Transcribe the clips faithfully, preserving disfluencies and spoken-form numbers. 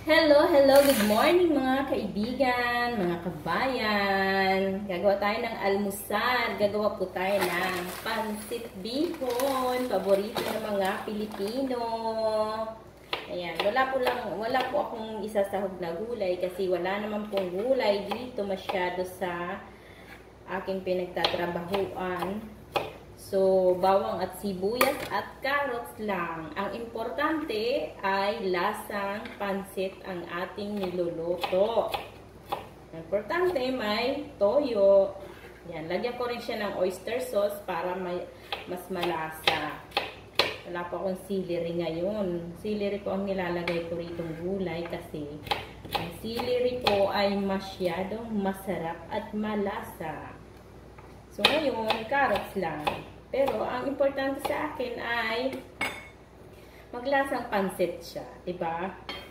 Hello, hello, good morning mga kaibigan, mga kabayan. Gagawa tayo ng almusal. Gagawa po tayo ng pansit bihon, paborito ng mga Pilipino. Ayan, wala po lang, wala po akong isasahog na gulay kasi wala naman pong gulay dito masyado sa aking pinagtatrabahuan. So, bawang at sibuyas at carrots lang. Ang importante ay lasang pansit ang ating niluluto. Importante may toyo. Yan, lagyan ko rin siya ng oyster sauce para may, mas malasa. Wala pa akong celery ngayon. Celery po ang nilalagay ko rito gulay kasi ang celery po ay masyadong masarap at malasa. So, ngayon, carrots lang. Pero, ang importante sa akin ay maglasang pansit siya. Diba?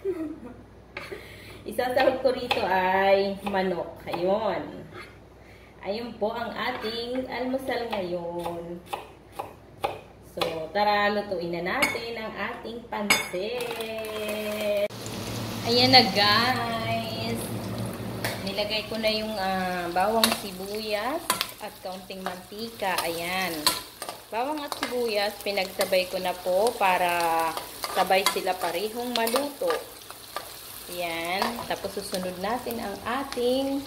Isasahog ko rito ay manok. Ayun. Ayun po ang ating almusal ngayon. So, tara, lutuin na natin ang ating pansit. Ayan na, guys. Nilagay ko na yung uh, bawang sibuyas at kaunting mantika. Ayan. Bawang at sibuyas, pinagsabay ko na po para sabay sila parehong maluto. Ayan. Tapos susunod natin ang ating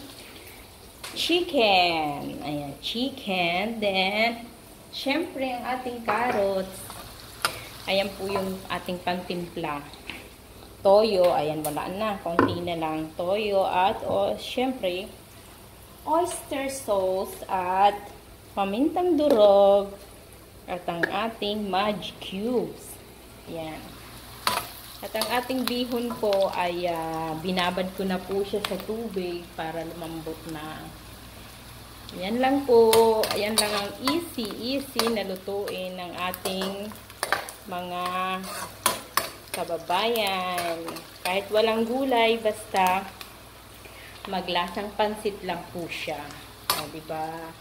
chicken. Ayan, chicken. Then, syempre ang ating carrots. Ayan po yung ating pantimpla. Toyo. Ayan, wala na. Kaunti na lang. Toyo at, o, oh, syempre, oyster sauce at pamintang durog at ang ating Maggi cubes. Yan. At ang ating bihon po ay uh, binabad ko na po siya sa tubig para lumambot na. Yan lang po. Ayan lang ang easy, easy na lutuin ng ating mga kababayan. Kahit walang gulay, basta maglasang pansit lang po siya. O, diba?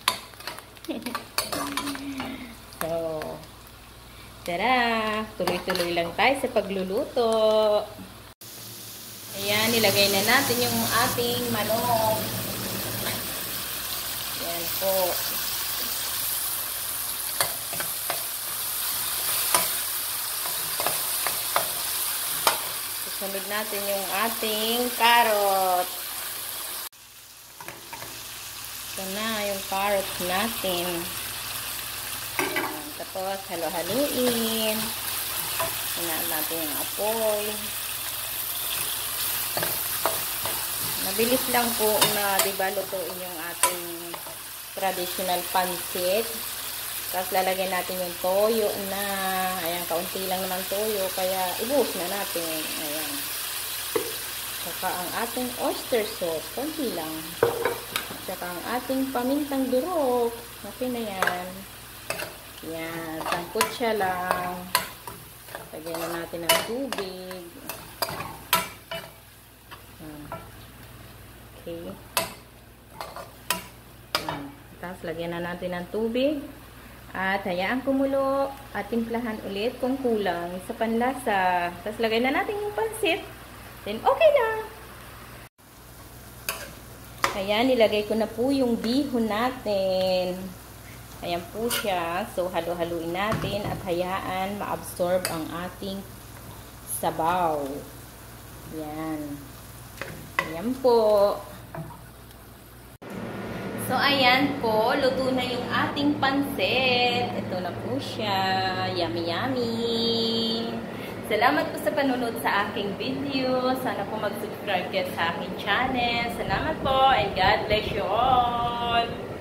So, tara! Tuloy-tuloy lang tayo sa pagluluto. Ayan, nilagay na natin yung ating manok. Ayan po. Susunod natin yung ating carrot. Ito na yung carrots natin. Ayan. Tapos, halo-haluin. Hinaan natin yung apoy. Mabilis lang po na, diba, lutuin yung ating traditional pansit. Tapos, lalagyan natin yung toyo na. Ayan, kaunti lang naman toyo. Kaya, ibuhos na natin. Ayan. Saka ang ating oyster sauce. Kaunti lang. Saka ang ating pamintang durog. Okay na yan. Yan. Sangkot siya lang. Lagyan na natin ng tubig. Okay. Yan. Tapos lagyan na natin ng tubig. At hayaan kumulo. At timplahan ulit kung kulang sa panlasa. Tapos lagyan na natin yung pansit. Then okay na. Ayan, nilagay ko na po yung bihon natin. Ayan po siya. So, halo-haluin natin at hayaan ma-absorb ang ating sabaw. Ayan. Ayan po. So, ayan po. Luto na yung ating pansit. Ito na po siya. Yummy, yummy. Salamat po sa panunod sa aking video. Sana po mag-subscribe kayo sa aking channel. Salamat po and God bless you all.